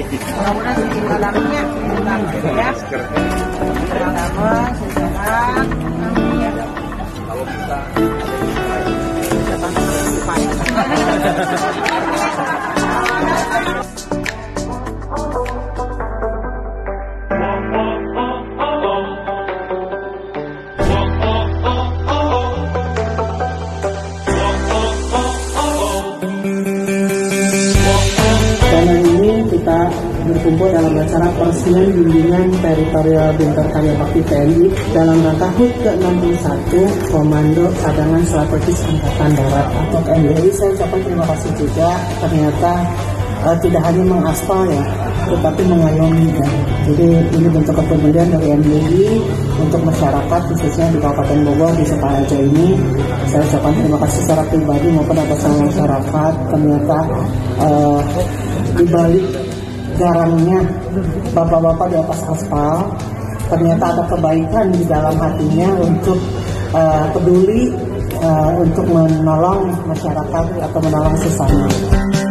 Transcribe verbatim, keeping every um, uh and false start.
Mudah-mudahan bikin dalamnya ya. Lama, sehat. Kalau kita kita berkumpul dalam acara peresmian bimbingan teritorial Bintang Karya Bakti T N I dalam rangka H U T ke enam puluh satu Komando Cadangan Strategis Angkatan Darat atau K M B I. Saya ucapkan terima kasih juga, ternyata uh, tidak hanya mengaspal ya, tetapi mengayomi ya. Jadi ini bentuk kepedulian dari M B I untuk masyarakat khususnya di Kabupaten Bogor di Sekaraja ini. Saya ucapkan terima kasih secara pribadi maupun atas nama masyarakat. Ternyata uh, di balik jarangnya bapak-bapak di atas aspal, ternyata ada kebaikan di dalam hatinya untuk uh, peduli uh, untuk menolong masyarakat atau menolong sesama.